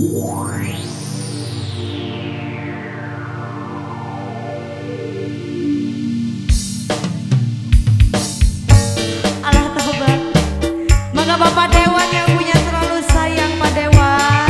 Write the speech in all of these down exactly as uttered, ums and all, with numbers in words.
Alah tobat. Maka Bapak Dewan yang punya terlalu sayang Pak Dewan.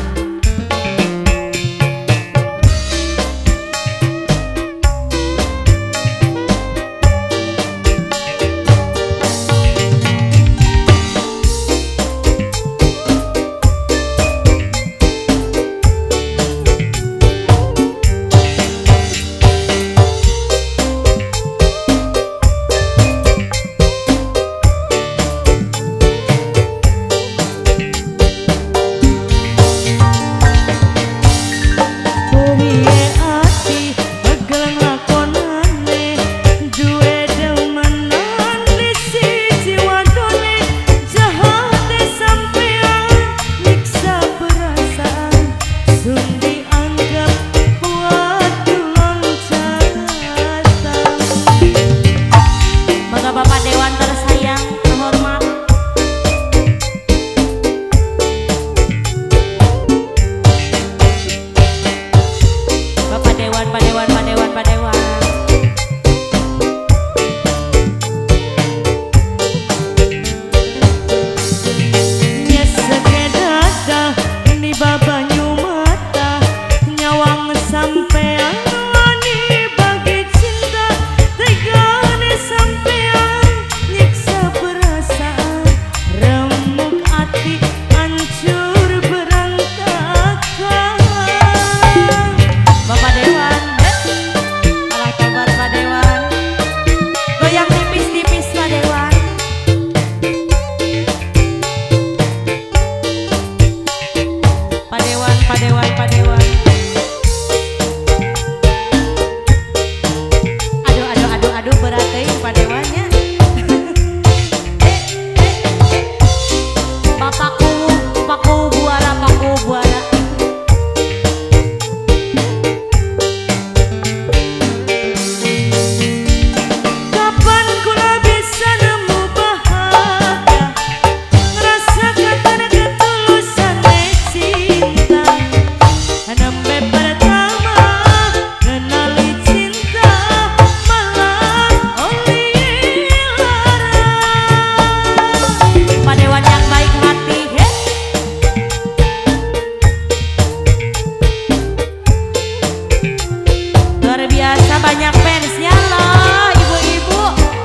Banyak fansnya loh ibu-ibu.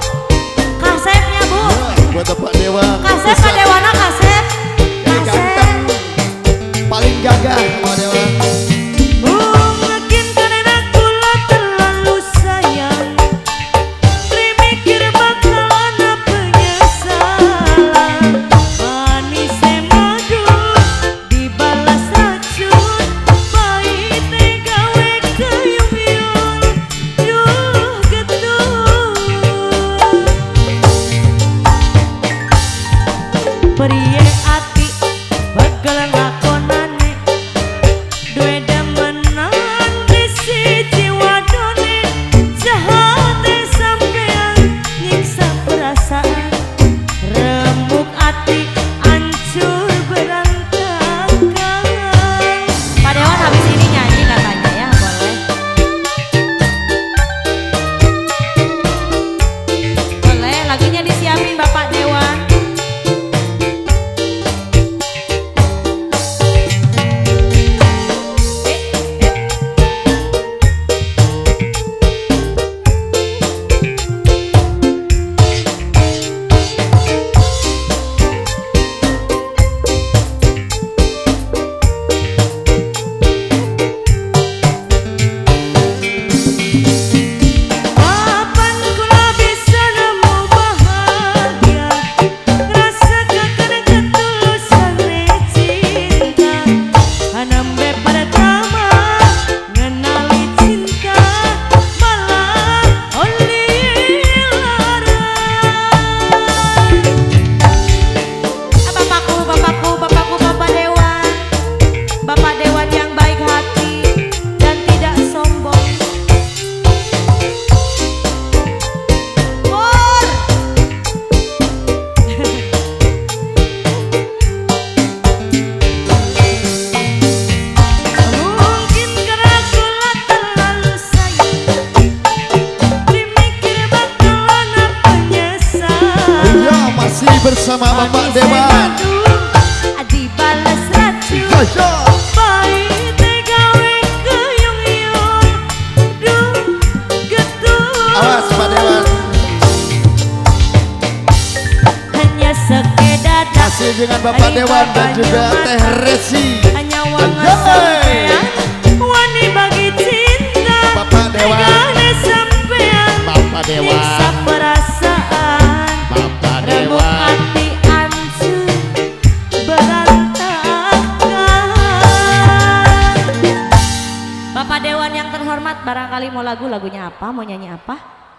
Kasepnya Bu. Buat Pak Dewan. Kasep Pak Dewana kasep. Yang ganteng, paling gagah Pak Dewan. Mungkin karena kula terlalu sayang, mikir bakalan penyesalan. Manis madu dibalas racun, pahit gawe keyung-yung. Prie ati bagel ngakonane Dewan. Adi balas ratu baik tegawe keyung-yung duh getul. Awas Pak Dewan. Hanya sekedar Masih dengan Bapak Dewan dan juga Teh Resi. hanya wangan sampean wani bagi cinta. Bapak Dewan. Tegane sampean Bapak Dewan. nyiksa perasaan. Bapak Remuk Dewan. hati hancur berantakan. Bapak Dewan yang terhormat, barangkali mau lagu, lagunya apa, mau nyanyi apa?